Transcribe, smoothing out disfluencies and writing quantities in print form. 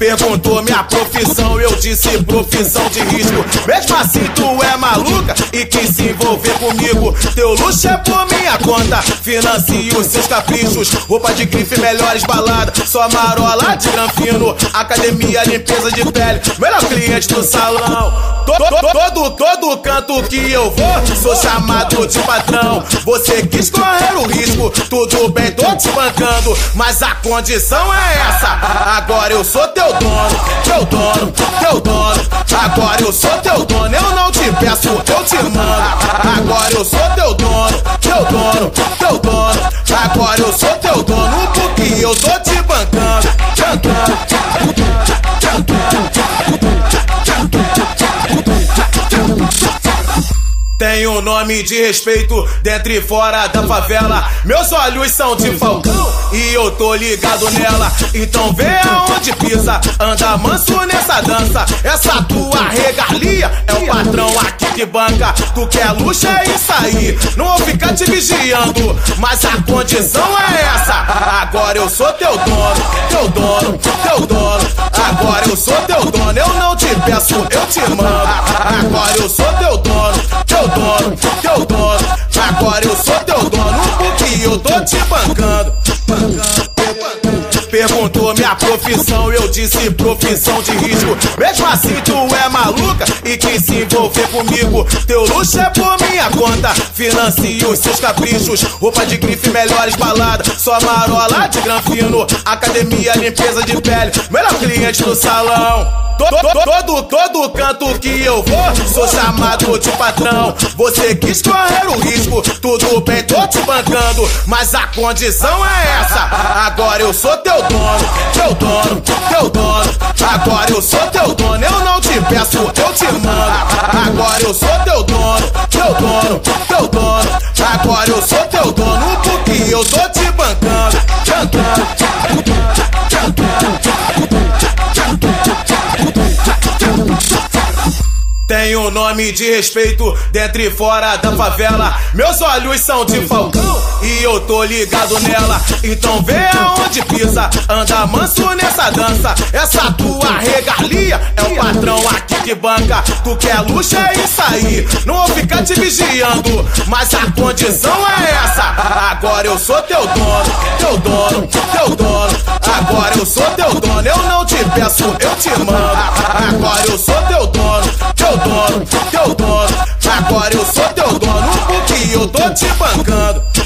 Perguntou minha profissão, eu disse profissão de risco. Mesmo assim tu é maluca e quis se envolver comigo. Teu luxo é por minha conta, financio seus caprichos. Roupa de grife, melhores baladas, só marola de granfino. Academia, limpeza de pele, melhor cliente do salão. Todo canto que eu vou, sou chamado de patrão. Você quis correr o risco, tudo bem, tô te bancando, mas a condição é essa. Agora eu sou teu dono, teu dono, teu dono. Agora eu sou teu dono, eu não te peço, eu te mando. Agora eu sou teu dono, teu dono, teu dono. Agora eu sou teu dono, porque eu tô te bancando, tenho nome de respeito dentro e fora da favela. Meus olhos são de falcão e eu tô ligado nela. Então vê aonde pisa, anda manso nessa dança. Essa tua regalia é o patrão aqui que banca. Tu quer luxo, é isso aí, não vou ficar te vigiando, mas a condição é essa. Agora eu sou teu dono, teu dono, teu dono. Agora eu sou teu dono, eu não te peço, eu te mando. Agora eu sou teu dono, teu dono, teu dono. Agora eu sou teu dono, porque eu tô te bancando. Perguntou minha profissão, eu disse profissão de risco. Mesmo assim tu é maluca e quis se envolver comigo. Teu luxo é por minha conta, financio seus caprichos. Roupa de grife, melhores baladas, só marola de granfino. Academia, limpeza de pele, melhor cliente do salão. Todo canto que eu vou, sou chamado de patrão. Você quis correr o risco, tudo bem, tô te bancando, mas a condição é essa. Agora eu sou teu dono, teu dono, teu dono. Agora eu sou teu dono, eu não te peço, eu te mando. Agora eu sou teu dono, teu dono, teu dono. Agora eu sou teu dono, porque eu tô te bancando. Tenho nome de respeito dentro e fora da favela. Meus olhos são de falcão e eu tô ligado nela. Então vê aonde pisa, anda manso nessa dança. Essa tua regalia é o patrão aqui que banca. Tu quer luxo, é isso aí, não vou ficar te vigiando, mas a condição é essa. Agora eu sou teu dono, teu dono, teu dono. Agora eu sou teu dono, eu não te peço, eu te mando. Agora eu sou teu dono, teu dono, teu dono. Agora eu sou teu dono, porque eu tô te bancando.